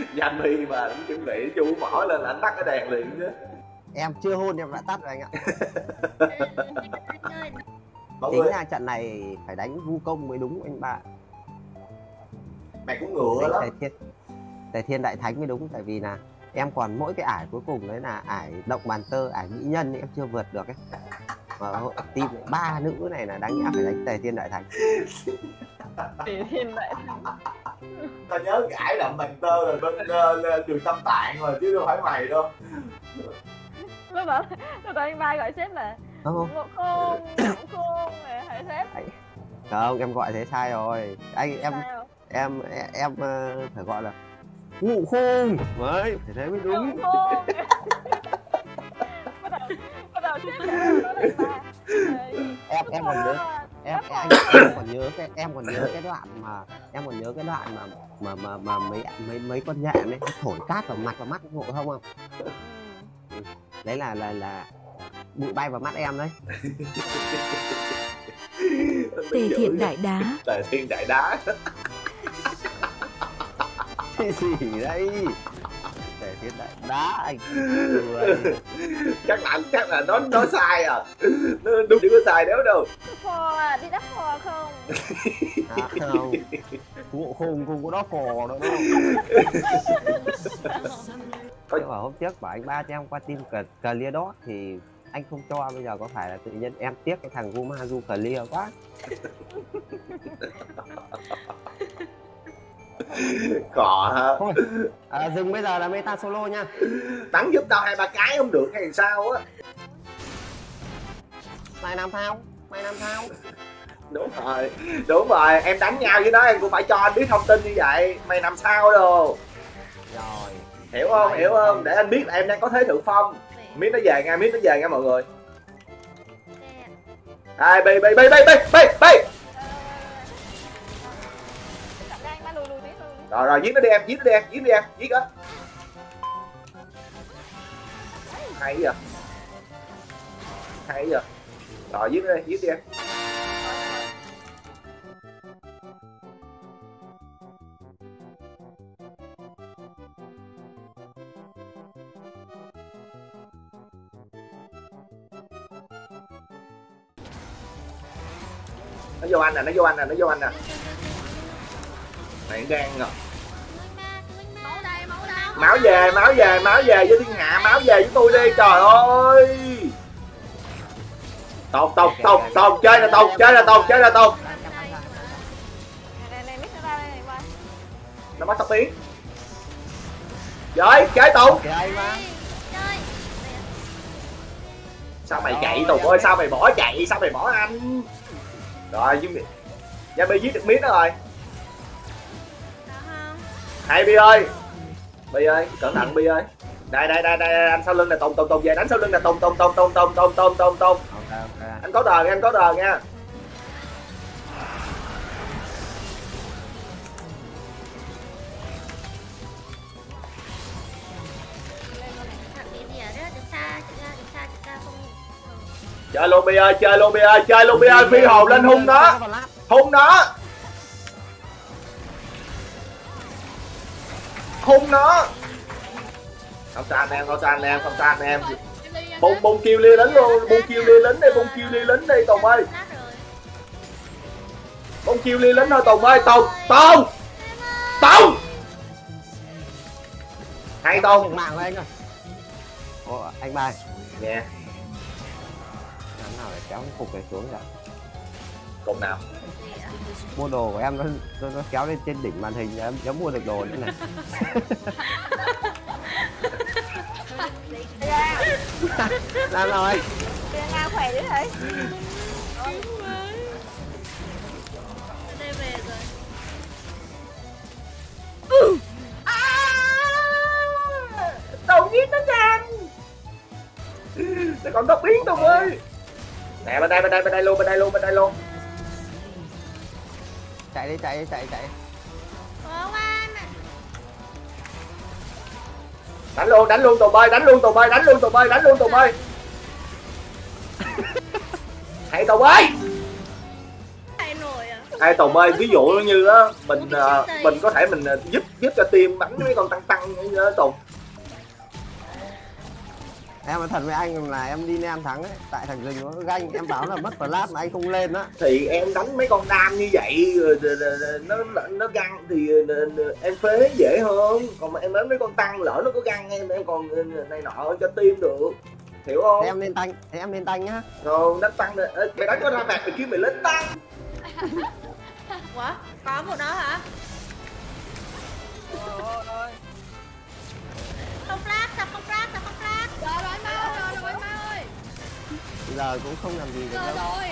Yami mà anh chuẩn bị chu mỏ lên là anh tắt cái đèn liền chứ. Em chưa hôn em đã tắt rồi anh ạ. Mọi Chính người, ra trận này phải đánh vu công mới đúng anh bạn. mày cũng ngựa lắm. Tề Thiên Đại Thánh mới đúng, tại vì là em còn mỗi cái ải cuối cùng đấy là ải động bàn tơ, ải mỹ nhân ấy, em chưa vượt được ấy. Mà team 3 nữ này là đáng nhẽ phải đánh Tề Thiên Đại Thánh. Tề Thiên Đại Thánh. Tao nhớ gãi động bàn tơ rồi bên đường Tâm Tạng rồi chứ đâu phải mày đâu. Lúc đó anh ba gọi sếp là Ngộ Khôn, Ngộ Khôn hãy sếp. Không, em gọi thế sai rồi. Anh em phải gọi là Ngộ Khôn. Đấy, phải thế mới đúng. Ngộ Khôn. Bắt đầu sếp nói ba. Em còn nhớ em còn nhớ cái đoạn mà mấy con nhện ấy thổi cát vào mặt và mắt Ngộ không không? Đấy là bụi bay vào mắt em đấy. Tề Thiên Đại Đá. Tề Thiên Đại Đá. Cái gì đây? Tề Thiên Đại Đá anh. chắc là nó sai à. Nó đúng, chưa có sai đéo đâu. Phò à, đi đắp phò không? À, không. Ngộ Khôn không có đó phò đâu đâu. Nhưng mà hôm trước bảo anh ba cho em qua team Clear Dot thì anh không cho, bây giờ có phải là tự nhiên em tiếc cái thằng Gumazu Clear quá. Cọ hả? Thôi, dừng bây giờ là meta solo nha. Bắn giúp tao 2-3 cái không được hay sao á? Mày làm sao? Đúng rồi, em đánh nhau với nó em cũng phải cho anh biết thông tin như vậy. Mày làm sao đồ? Rồi. Hiểu không? Để anh biết là em đang có thế thượng phong. Miết nó về nha mọi người. Ai bay. Rồi giết nó đi em, giết đó. Hay giờ. Rồi giết đi em. Nó vô anh nè. Này gan rồi. Máu về với thiên hạ, máu về với tôi đi, trời ơi. Tồn chơi là tồn. Nó bắt tóc biến. Rồi, chơi Tùng. Sao mày chạy Tùng ơi, sao mày bỏ anh? Rồi, Yami giết được miết đó rồi. Hay Bi ơi, cẩn thận Bi ơi. Đây anh sau lưng là Tùng về, đánh sau lưng là Tùng. Anh có đờ nha. Chơi luôn Bi ơi, phi hồn lên hung nó. Hung nó. Không sao anh em. Bung kêu lia lính luôn, bung kêu lia lính đi Tùng ơi. Bung kêu lia lính thôi Tùng ơi, Tùng. Hay Tùng. Mạng với anh ơi. Ồ, anh ba. Nghe. Làm nào để kéo cái cục này xuống vậy? Cục nào? Mua đồ của em nó kéo lên trên đỉnh màn hình, em mua được đồ nữa này. Làm rồi. Nga khỏe đấy thấy. Đây về rồi. Tùng giết nó nhanh. Nó còn tóc biến Tùng ơi. Nè bên đây luôn. Chạy đi. Đánh luôn Tùng ơi. Hay Tùng ơi. Chạy nổi à? Ai Tùng ơi, ví dụ như á mình có thể mình giúp cho team bắn mấy con tăng như Tùng. Em nói thật với anh là em đi nem thắng ấy, tại thằng rừng nó ganh, em bảo là mất flash mà anh không lên á. Thì em đánh mấy con đam như vậy nó găng thì em phế dễ hơn, còn mà em đánh mấy con tăng lỡ nó có găng em còn này nọ cho team được, hiểu không? Thế em lên tanh nhá. Rồi đánh tăng mày đánh có ra mặt mày kêu mày lên tăng. Ủa? Có một đó hả? Ôi. Không flash, sao không flash, sao không flash? Trời ơi Mau ơi. Giờ cũng không làm gì được đâu. Rồi.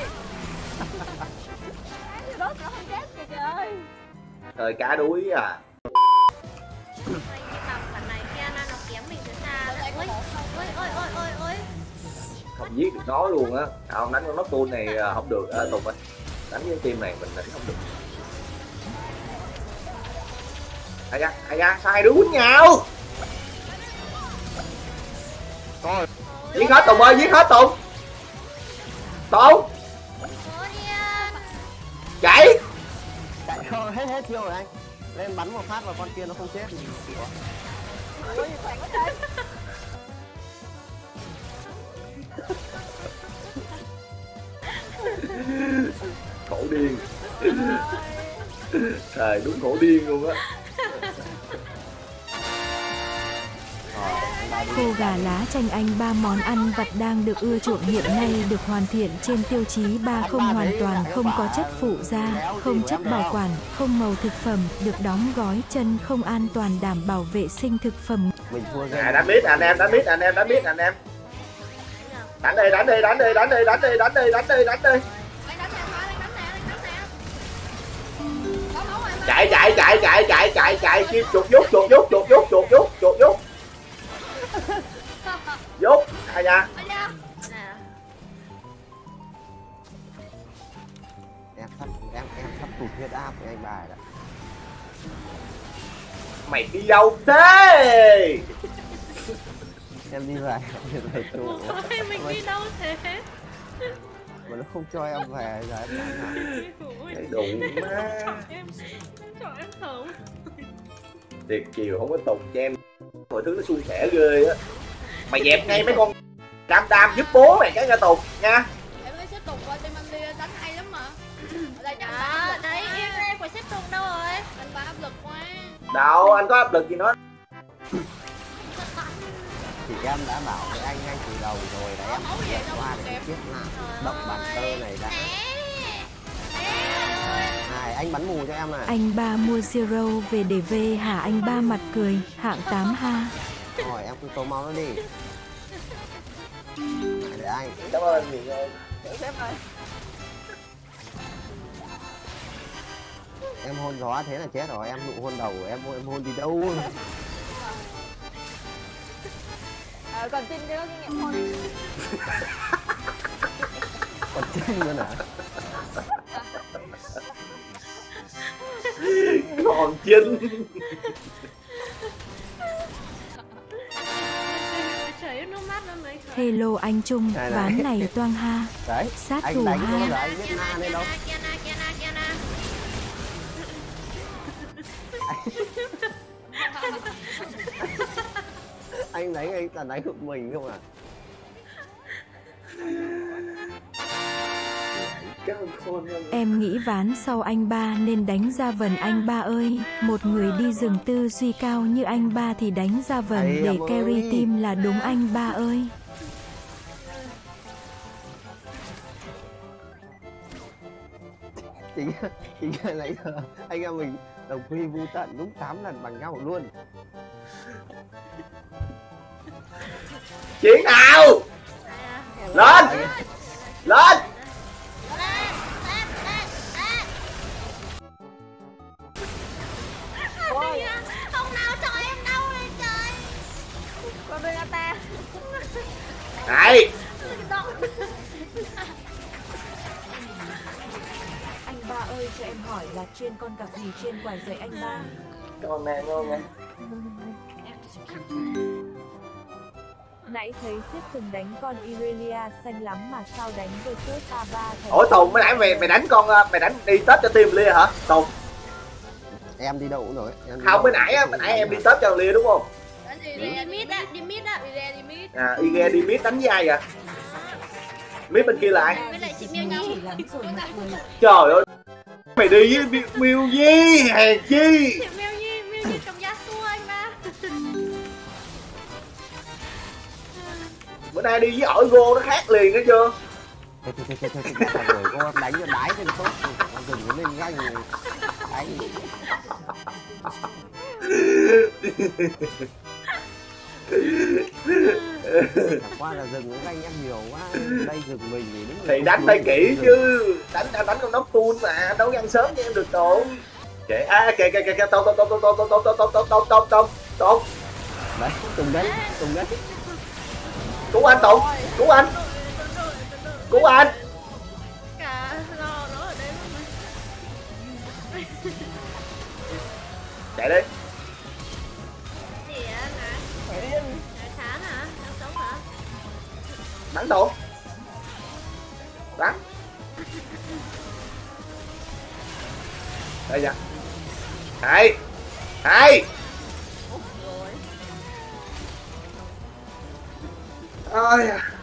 Đốt nó không chết kìa trời. Thời cá đuối à. Mày đi tập phần này kia nó kiếm mình từ xa. Ôi. Không giết được nó luôn á. Không đánh con nó tool này không được Tùng ơi. Đánh với team này mình đánh không được. Ai da, sai đứa quýnh nhau. Thôi. Giết hết Tùng ơi, giết hết Tùng. Tùng. Chạy. Chạy không, hết chiêu rồi anh. Lên bắn một phát vào con kia nó không chết. Ôi khỏe quá trời. Khổ điên. Trời đúng khổ điên luôn á. Khô gà lá chanh anh, 3 món ăn vặt đang được ưa chuộng hiện nay được hoàn thiện trên tiêu chí 3 không hoàn toàn, không có chất phụ gia, không chất bảo quản, không màu thực phẩm, được đóng gói chân không an toàn, đảm bảo vệ sinh thực phẩm. Mình thua game. À, đánh biết anh em. Đánh đi. Chạy, kim chuột rút. Rút, ai nha. Em sắp tụt huyết áp với anh bài đó. Mày đi đâu thế? Em đi về trụ. Ôi, mình đi đâu thế? Mà nó không cho em về giờ em làm nào? Cái đủ má. Chọn em không? Tiệc chiều không có Tùng cho em. Mọi thứ nó suôn sẻ ghê á. Mày dẹp ngay mấy con đam giúp bố mày cái nha Tùng nha. Em thấy xếp Tùng qua team anh đi đánh hay lắm mà. Ở đây chắc Đấy, em của xếp Tùng đâu rồi? anh ba áp lực quá. Đâu, anh có áp lực gì nữa. Thì em đã bảo với anh ngay từ đầu rồi là em vượt qua để tiếp lại động bàn tơ này đã. Này, anh bắn mù cho em này. Anh ba mua zero về để về hả? Anh ba mặt cười, hạng 8 ha. Rồi em cứ tố máu nó đi. Để anh. Cảm ơn anh nhiều ơi. Xếp rồi. Em hôn gió thế là chết rồi, em nụ hôn đầu của em hôn đi đâu. Còn Trinh đi có kinh nghiệm hôn. Còn Trinh nữa hả? Còn Trinh. Trời nước mắt nó mấy khởi. Hello anh Trung, Này. ván này toang ha. Đấy, Sát anh thủ đánh ha. rồi anh biết na lên đâu. Anh toàn đánh một mình không à? Em nghĩ ván sau anh ba nên đánh ra vần anh ba ơi. Một người đi rừng tư duy cao như anh ba thì đánh ra vần để carry team là đúng anh ba ơi. Chính là nãy giờ anh em mình đồng quy vu tận đúng 8 lần bằng nhau luôn. Chiến nào lên lên. Không nào cho em đâu lên trời. Con bên ta. Này Anh ba ơi cho em hỏi là trên con cặp gì trên quải giày anh ba? con nè ngon nè. Nãy thấy xếp từng đánh con Irelia xanh lắm mà sao đánh versus A3 thành... Ủa Tùng, mới nãy mày đánh con, mày đánh đi Tết cho team Lia hả Tùng? Em đi đâu cũng rồi. Không, mới nãy em đi Tết cho Lia đúng không? Đi mid á, đi mid á, đi mid. À, Ige đi mid đánh với ai vậy? Mid bên kia là ai? Với lại chị Miêu Nhi. Trời ơi, mày đi với Miêu Nhi, hèn chi. Chị Miêu Nhi trong Yasuo anh ba. Bữa nay đi với ổi Go nó khác liền đó chưa? Rồi cô đánh cho đái trên tốt, dừng nó lên nhanh rồi. Đánh. Chẳng qua là rừng nó ganh em nhiều quá, đây rừng mình thì đúng. Thì đánh tay kỹ chứ, đánh con nóc tuôn mà, đâu găng sớm cho em được tổn. Kệ, kìa, Tùng. Đấy, Tùng đấy. Cứu anh Tùng, cứu anh. Cả lo nó ở đây luôn mà. Chạy đi. Chị á hả? Chán hả? Đang sống hả? Bắn Tùng. Bắn. Đây nha. Hay. Rồi. Ôi à.